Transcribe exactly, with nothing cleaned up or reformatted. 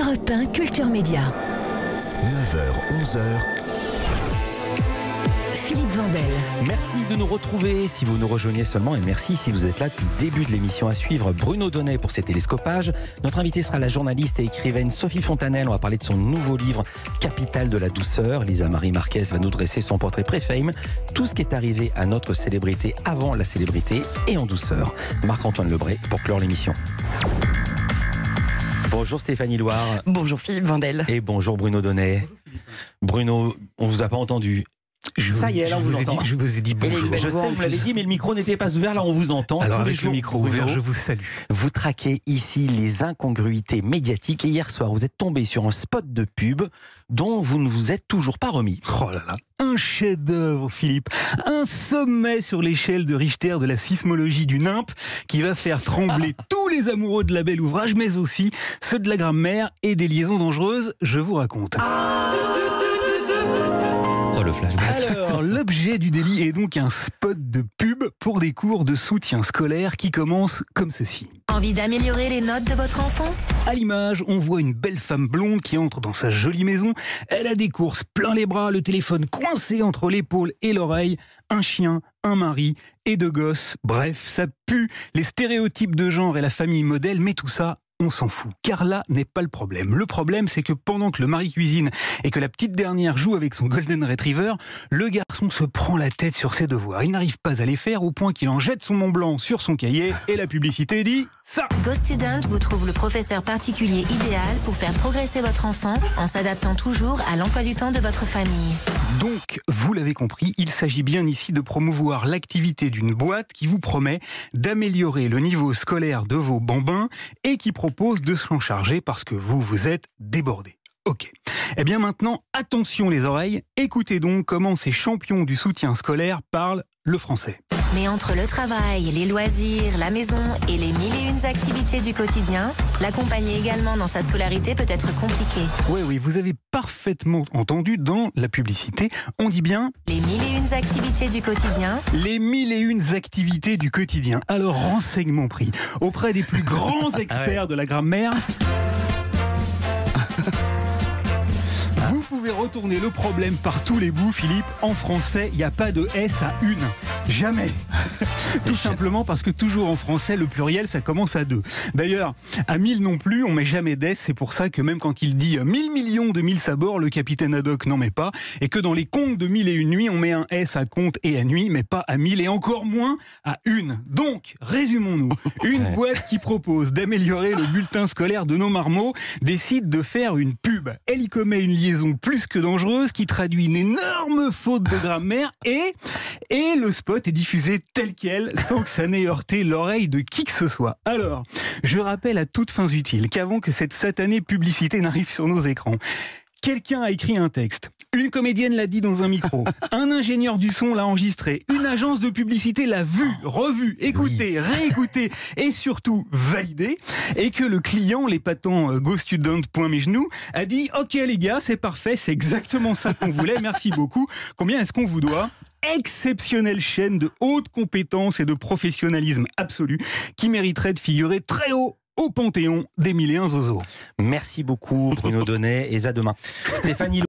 Europe un Culture Média. neuf heures, onze heures. Philippe Vandel. Merci de nous retrouver si vous nous rejoignez seulement, et merci si vous êtes là depuis le début de l'émission. À suivre, Bruno Donnet pour ses télescopages. Notre invité sera la journaliste et écrivaine Sophie Fontanelle. On va parler de son nouveau livre Capitale de la douceur. Lisa Marie Marquez va nous dresser son portrait pré-fame. Tout ce qui est arrivé à notre célébrité avant la célébrité et en douceur. Marc-Antoine Lebray pour clore l'émission. Bonjour Stéphanie Loire. Bonjour Philippe Vandel. Et bonjour Bruno Donnet. Bruno, on vous a pas entendu. Je Ça vous, y est, là, on je vous vous ai entend. dit, je vous ai dit bonjour. Je sais, vous l'avez dit, mais le micro n'était pas ouvert, là on vous entend. Alors Tous les avec le jours, micro Bruno, ouvert, je vous salue. Vous traquez ici les incongruités médiatiques et hier soir, vous êtes tombé sur un spot de pub dont vous ne vous êtes toujours pas remis. Oh là là, un chef-d'œuvre, Philippe. Un sommet sur l'échelle de Richter de la sismologie du NIMP qui va faire trembler tous les amoureux de la bel ouvrage, mais aussi ceux de la grammaire et des liaisons dangereuses. Je vous raconte. Oh le flashback. Alors, l'objet du délit est donc un spot de pub pour des cours de soutien scolaire qui commence comme ceci. Envie d'améliorer les notes de votre enfant ? À l'image, on voit une belle femme blonde qui entre dans sa jolie maison. Elle a des courses plein les bras, le téléphone coincé entre l'épaule et l'oreille, un chien, un mari et deux gosses. Bref, ça pue les stéréotypes de genre et la famille modèle, mais tout ça, on s'en fout. Car là n'est pas le problème. Le problème, c'est que pendant que le mari cuisine et que la petite dernière joue avec son Golden Retriever, le garçon se prend la tête sur ses devoirs. Il n'arrive pas à les faire au point qu'il en jette son Mont Blanc sur son cahier et la publicité dit ça. GoStudent vous trouve le professeur particulier idéal pour faire progresser votre enfant en s'adaptant toujours à l'emploi du temps de votre famille. Donc, vous l'avez compris, il s'agit bien ici de promouvoir l'activité d'une boîte qui vous promet d'améliorer le niveau scolaire de vos bambins et qui propose de se en charger parce que vous, vous êtes débordés. Ok. Eh bien maintenant, attention les oreilles, écoutez donc comment ces champions du soutien scolaire parlent le français. Mais entre le travail, les loisirs, la maison et les mille et une activités du quotidien, l'accompagner également dans sa scolarité peut être compliqué. Oui, oui, vous avez parfaitement entendu dans la publicité, on dit bien Les mille et une activités du quotidien. les mille et une activités du quotidien. Alors, renseignement pris auprès des plus grands experts de la grammaire. Vous pouvez retourner le problème par tous les bouts, Philippe. En français, il n'y a pas de S à une. Jamais. Tout simplement parce que toujours en français, le pluriel, ça commence à deux. D'ailleurs, à mille non plus, on met jamais d'S. C'est pour ça que même quand il dit mille millions de mille sabords, le capitaine Haddock n'en met pas. Et que dans les contes de mille et une nuits, on met un S à compte et à nuit, mais pas à mille et encore moins à une. Donc, résumons-nous. Une boîte qui propose d'améliorer le bulletin scolaire de nos marmots décide de faire une pub. Elle y commet une liaison plus que dangereuse qui traduit une énorme faute de grammaire et, et le spot est diffusé tel quel sans que ça n'ait heurté l'oreille de qui que ce soit. Alors, je rappelle à toutes fins utiles qu'avant que cette satanée publicité n'arrive sur nos écrans, quelqu'un a écrit un texte. Une comédienne l'a dit dans un micro. Un ingénieur du son l'a enregistré. Une agence de publicité l'a vu, revu, écouté, réécouté et surtout validé. Et que le client, l'épatant GoStudent point mes genoux, a dit « Ok les gars, c'est parfait, c'est exactement ça qu'on voulait, merci beaucoup. Combien est-ce qu'on vous doit ?» Exceptionnelle chaîne de haute compétence et de professionnalisme absolu qui mériterait de figurer très haut au panthéon des mille et un zozos. Merci beaucoup Bruno Donnet et à demain. Stéphanie